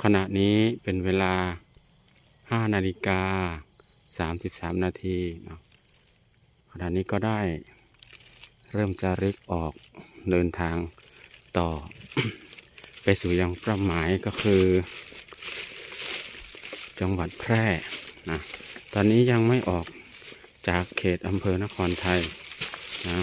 ขณะนี้เป็นเวลา5 นาฬิกา 33 นาทีขณะนี้ก็ได้เริ่มจาริกออกเดินทางต่อ ไปสู่ยังเป้าหมายก็คือจังหวัดแพร่นะตอนนี้ยังไม่ออกจากเขตอำเภอนครไทยนะ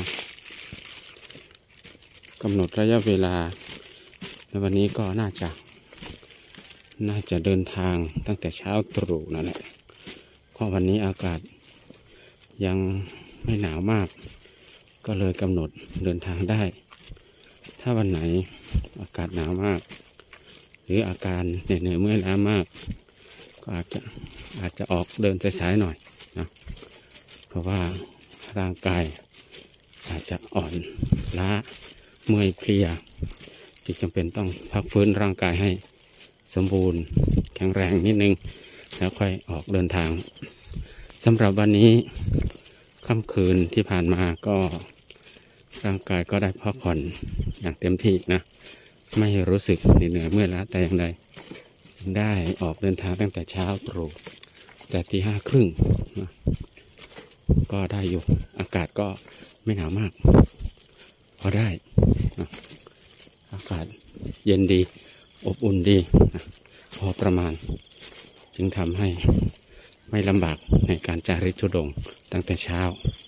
กำหนดระยะเวลาในวันนี้ก็น่าจะเดินทางตั้งแต่เช้าตรู่นั่นแหละเพราะวันนี้อากาศยังไม่หนาวมากก็เลยกำหนดเดินทางได้ถ้าวันไหนอากาศหนาวมากหรืออาการเหนื่อยเมื่อยล้ามากก็อาจจะออกเดินสายๆหน่อยนะเพราะว่าร่างกายอาจจะอ่อนล้าเมื่อยเพลียที่จำเป็นต้องพักฟื้นร่างกายให้สมบูรณ์แข็งแรงนิดนึงแล้วค่อยออกเดินทางสำหรับวันนี้ค่ำคืนที่ผ่านมาก็ร่างกายก็ได้พักผ่อนอย่างเต็มที่นะไม่รู้สึกเหนื่อยเมื่อยล้าแต่อย่างใดได้ออกเดินทางตั้งแต่เช้าตรู่แต่ตี 5:30นะก็ได้อยู่อากาศก็ไม่หนาวมากพอได้นะอากาศเย็นดีอบอุ่นดีนะพอประมาณจึงทำให้ไม่ลำบากในการจาริกธุดงค์ตั้งแต่เช้า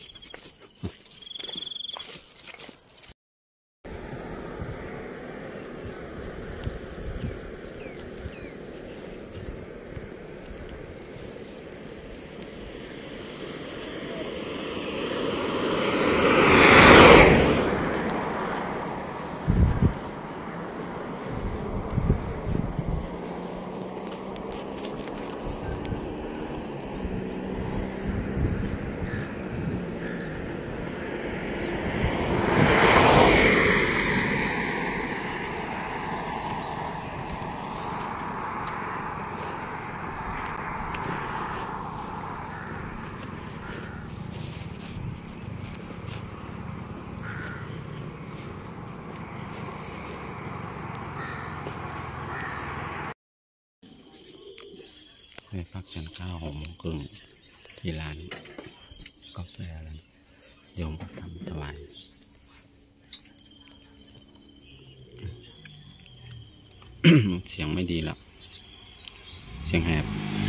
ไปพักฉันข้าว6 โมงครึ่งที่ร้านกาแฟแล้วโยมก็ทำถวายเสียงไม่ดีแล้วเสียงแหบ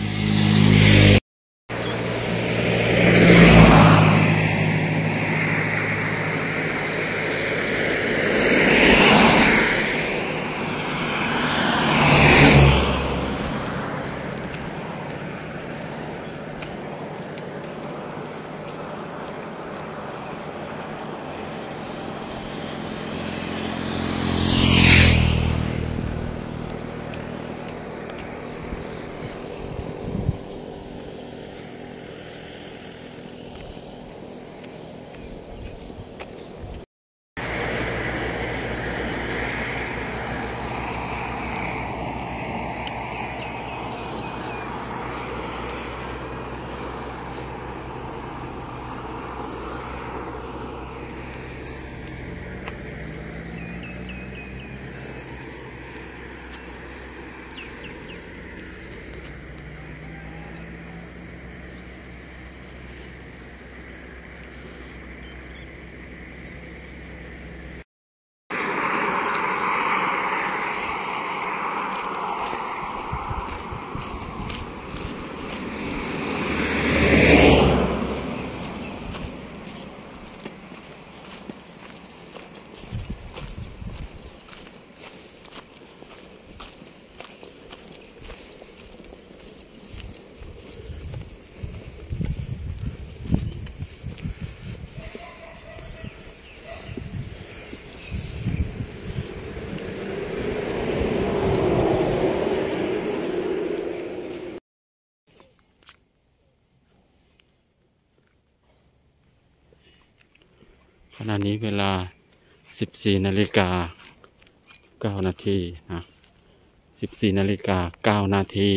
ขณะนี้เวลา 14 นาฬิกา 9 นาทีนะ 14 นาฬิกา 9 นาที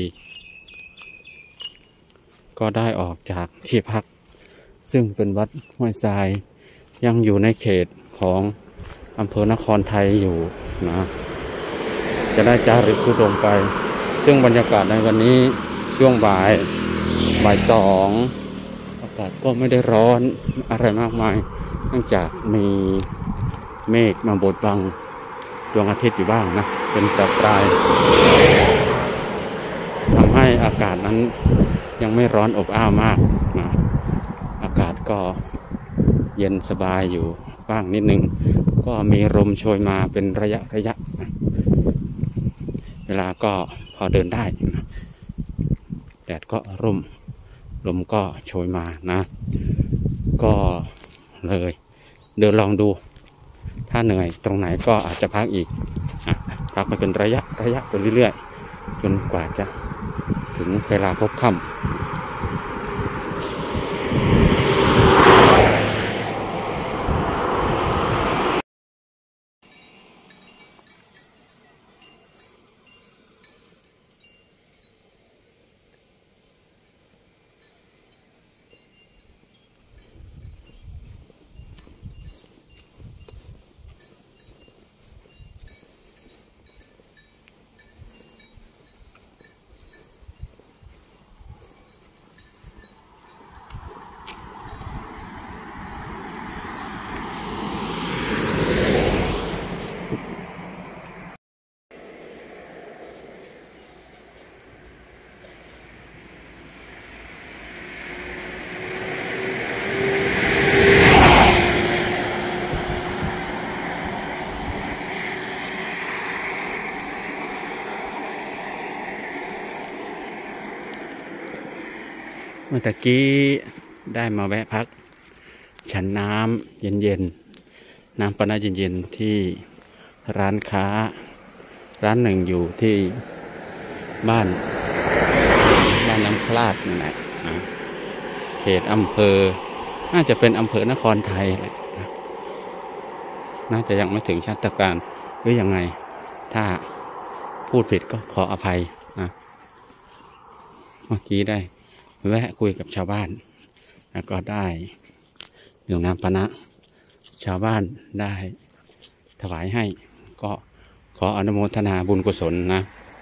ก็ได้ออกจากที่พักซึ่งเป็นวัดห้วยทรายยังอยู่ในเขตของอำเภอนครไทยอยู่นะจะได้จาริกธุดงค์ไปซึ่งบรรยากาศในวันนี้ช่วงบ่ายสองอากาศก็ไม่ได้ร้อนอะไรมากมายเนื่องจากมีเมฆมาบดบังดวงอาทิตย์อยู่บ้างนะเป็นประปรายทำให้อากาศนั้นยังไม่ร้อนอบอ้าวมากนะอากาศก็เย็นสบายอยู่บ้างนิดนึงก็มีลมโชยมาเป็นระยะนะเวลาก็พอเดินได้นะแดดก็ร่มลมก็โชยมานะก็เลยเดินลองดูถ้าเหนื่อยตรงไหนก็อาจจะพักอีกพักไปเป็นระยะไปเรื่อยๆจนกว่าจะถึงเวลาพบค่ำเมื่อตะกี้ได้มาแวะพักฉันน้ำเย็นๆน้ำปานะเย็นๆที่ร้านค้าร้านหนึ่งอยู่ที่บ้านน้ำคลาดนั่นแหละเขตอำเภอน่าจะเป็นอำเภอนครไทยแหละน่าจะยังไม่ถึงชาติการหรือยังไงถ้าพูดผิดก็ขออภัยนะเมื่อกี้ได้แวะคุยกับชาวบ้านแล้วก็ได้ดื่มน้ำปานะชาวบ้านได้ถวายให้ก็ขออนุโมทนาบุญกุศลนะ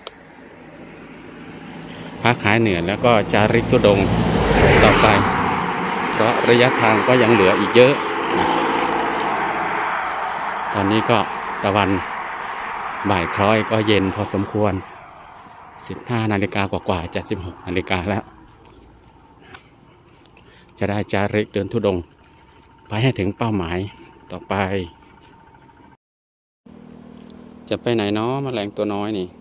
พักหายเหนื่อยแล้วก็จาริกธุดงค์ต่อไปเพราะระยะทางก็ยังเหลืออีกเยอะนะตอนนี้ก็ตะวันบ่ายคล้อยก็เย็นพอสมควร15 นาฬิกากว่าจะ16 นาฬิกาแล้วจะได้จาริกเดินธุดงค์ไปให้ถึงเป้าหมายต่อไปจะไปไหนเนาะแมลงตัวน้อยนี่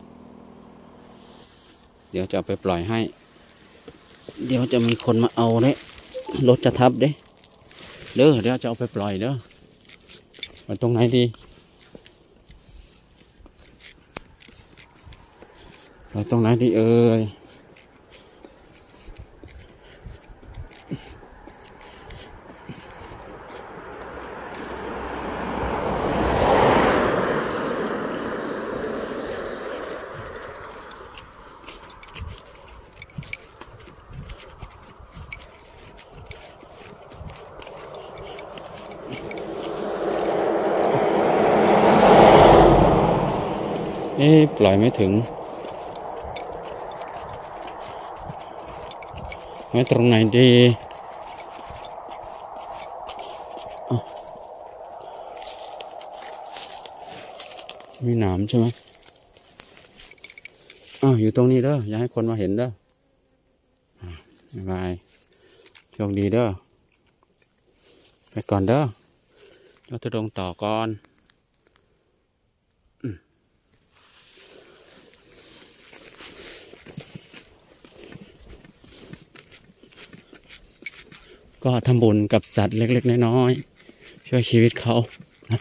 เดี๋ยวจะเอาไปปล่อยให้เดี๋ยวจะมีคนมาเอาเนี่ยรถจะทับเด้อเดี๋ยวจะเอาไปปล่อยเด้อไปตรงไหนดีไปตรงไหนดีเอ่ยปล่อยไม่ถึงไว้ตรงไหนดีมีหนามใช่ไหมอยู่ตรงนี้เด้ออย่าให้คนมาเห็นเด้อบ๊ายบายโชคดีเด้อไปก่อนเด้อเราจะลงต่อก่อนก็ทำบุญกับสัตว์เล็กๆน้อยๆช่วยชีวิตเขานะ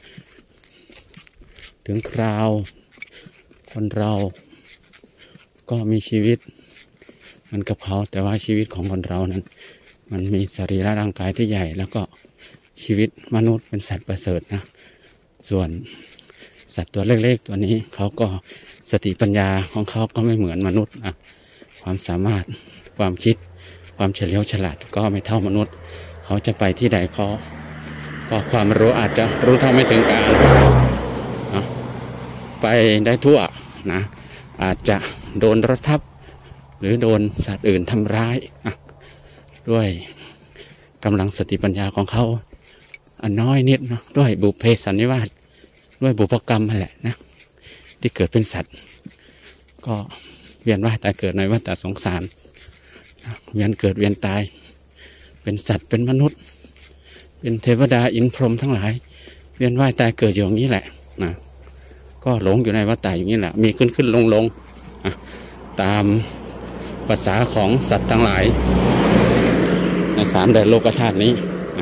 ถึงคราวคนเราก็มีชีวิตเหมือนกับเขาแต่ว่าชีวิตของคนเรานั้นมันมีสรีระร่างกายที่ใหญ่แล้วก็ชีวิตมนุษย์เป็นสัตว์ประเสริฐนะส่วนสัตว์ตัวเล็กๆตัวนี้เขาก็สติปัญญาของเขาก็ไม่เหมือนมนุษย์นะความสามารถความคิดความเฉลียวฉลาดก็ไม่เท่ามนุษย์เขาจะไปที่ใดเขาก็ความรู้อาจจะรู้เท่าไม่ถึงการนะไปได้ทั่วนะอาจจะโดนรถทับหรือโดนสัตว์อื่นทำร้ายด้วยกำลังสติปัญญาของเขาอันน้อยนิดเนาะด้วยบุพเพสันนิวาสด้วยบุพกรรมนั่นแหละนะที่เกิดเป็นสัตว์ก็เวียนว่ายตายเกิดในวัฏสงสารเวียนเกิดเวียนตายเป็นสัตว์เป็นมนุษย์เป็นเทวดาอินพรหมทั้งหลายเวียนว่ายตายเกิดอยู่อย่างนี้แหละนะก็หลงอยู่ในวัฏฏะอย่างนี้แหละมีขึ้นขึ้นลงลงตามภาษาของสัตว์ทั้งหลายในสามแดนโลกธาตุนี้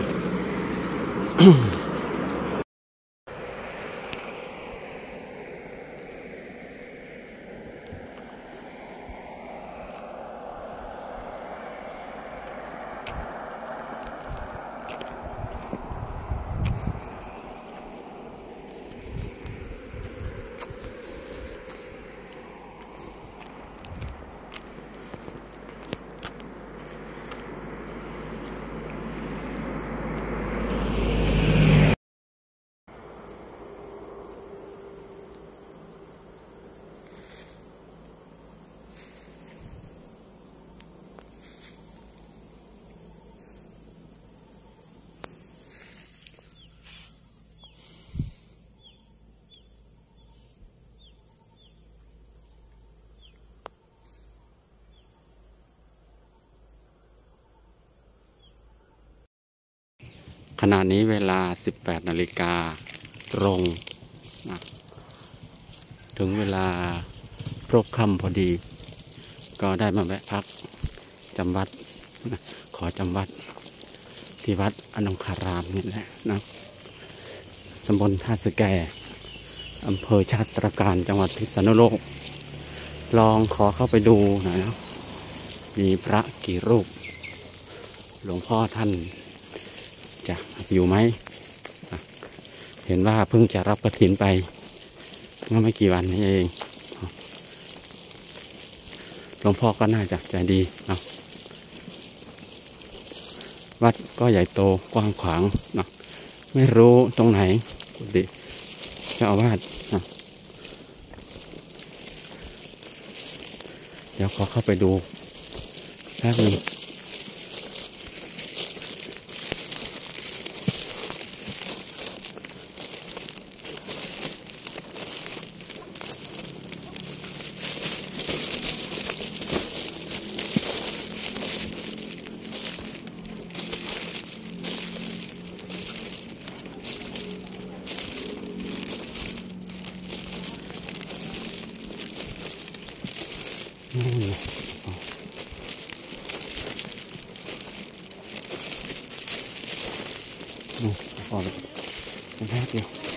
ขณะนี้เวลา 18 นาฬิกาตรงนะถึงเวลาพรบค่ำพอดีก็ได้มาแวะพักจำวัดนะขอจำวัดที่วัดอนงคารามนี่แหละนะตำบลท่าสแกอำเภอชาตรการจังหวัดพิษณุโลกลองขอเข้าไปดูหน่อยนะมีพระกี่รูปหลวงพ่อท่านจะอยู่ไหมเห็นว่าเพิ่งจะรับกฐินไปเมื่อไม่กี่วันนี้เองหลวงพ่อก็น่าจะใจดีเนาะวัดก็ใหญ่โตกว้างขวางเนาะไม่รู้ตรงไหนดิเจ้าอาวาสเดี๋ยวขอเข้าไปดูแป๊บนึงพอแล้วแป๊บเดียว